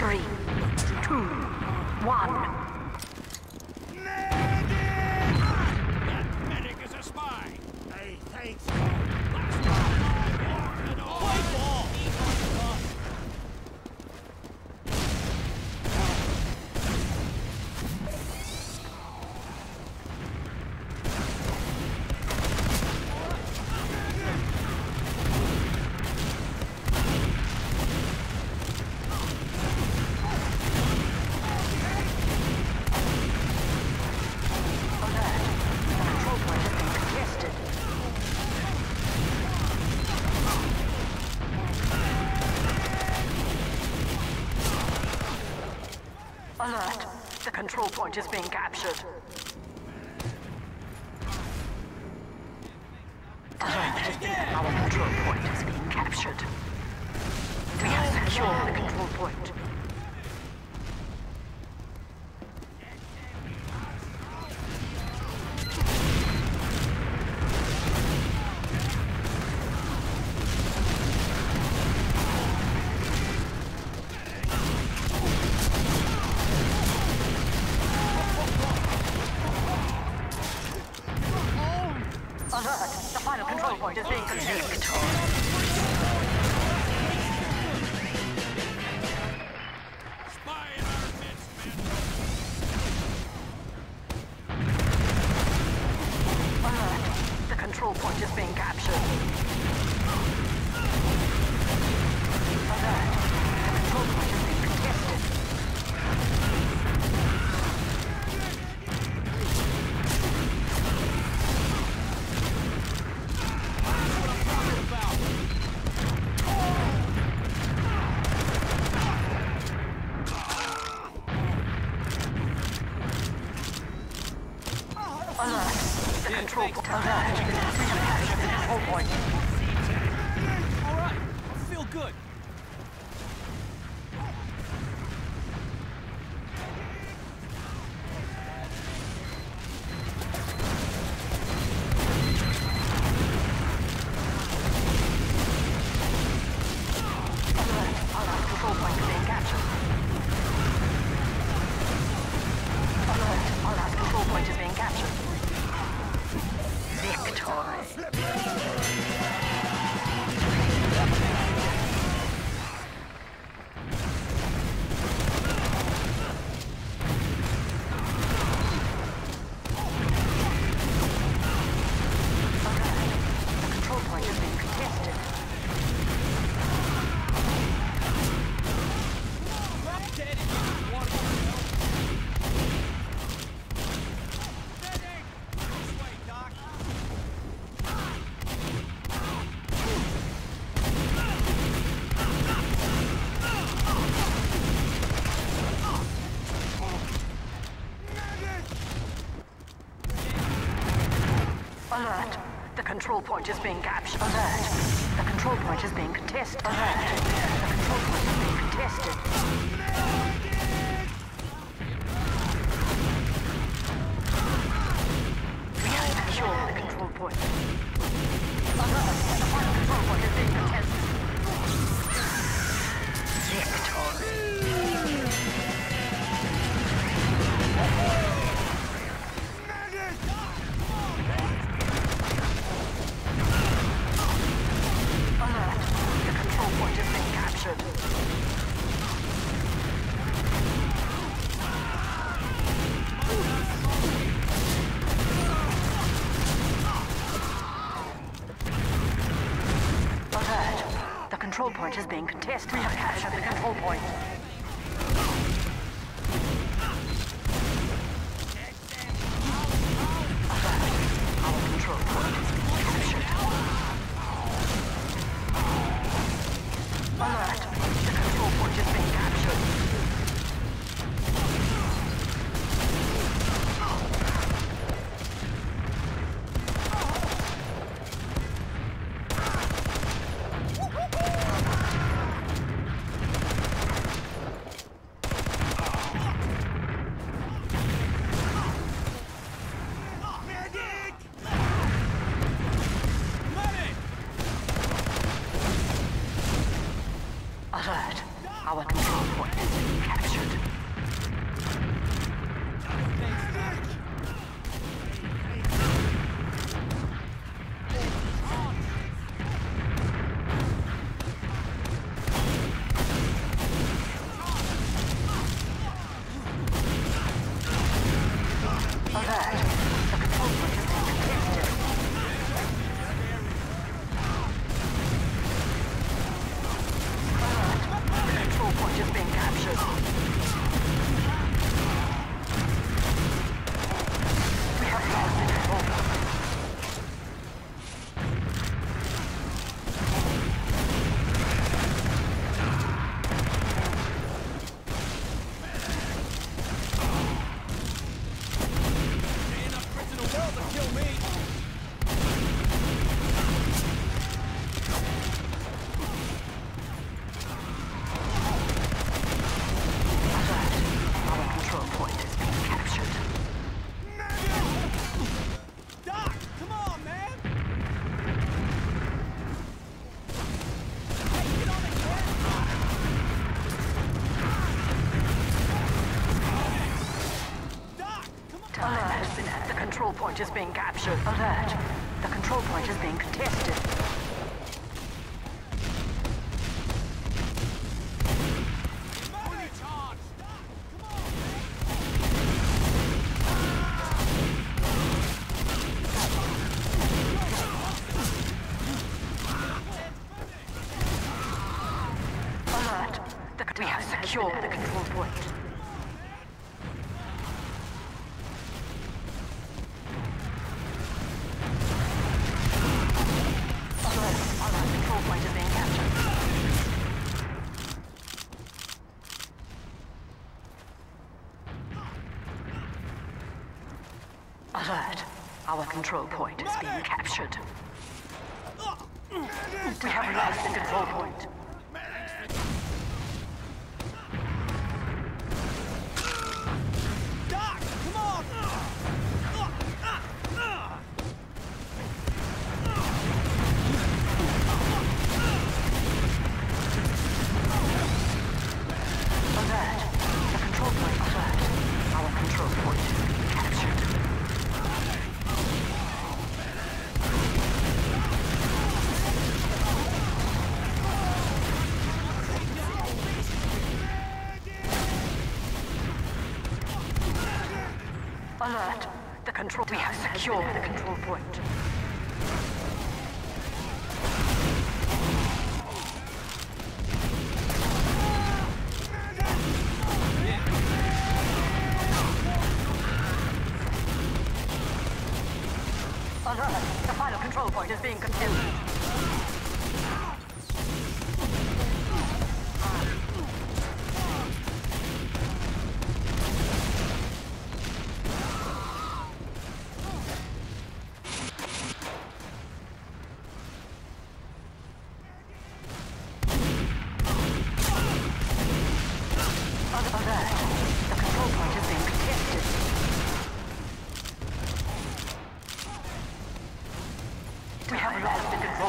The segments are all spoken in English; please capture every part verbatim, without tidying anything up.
Three, two, one. That medic is a spy! Hey, thanks. Play ball! Alert! The control point is being captured. Alert! Our control point is being captured. We have secured the control point. Alert! The final control point is being contained. Spy in our midst, man! Alert! The control point is being captured. Alert! The control point is being contested. Alert! The control point. Alert! We have captured the control point. Alright, I feel good. Alert! Our last control point is being captured. Alert! Our last control point is being captured. Victory! The control point is being contested. Drop dead and you want to know. Medic! This way, Doc. Alert! The control point is being captured. Alert! The control point is being contested. Alert! The control point is being contested. We have secured the control point. Alert! The final control point is being contested. Victory! Alert! The control point is being captured. Alert! The control point is being contested. We have captured the control point. Alert! Our control point is being captured. Alert! The control point is being captured. Alert! Our control point point is being captured. The control point is being captured. Alert. The control point is being contested. Alert. The, we have secured the control point. Alert. Our control point is being captured. We have lost the control point. Doc, come on! Alert. The control point alert. Our control point is being captured. Alert. The control... We have secured the control point. Alert. The final control point is being contested. We have lost the control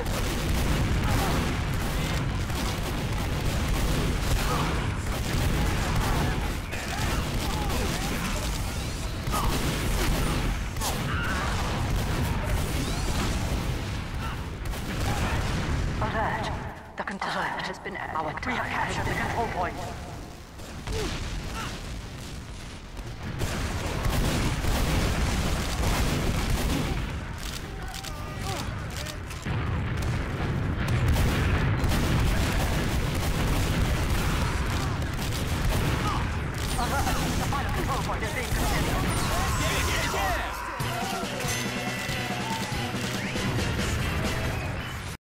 Alert. The control has been... Our we have captured the control point.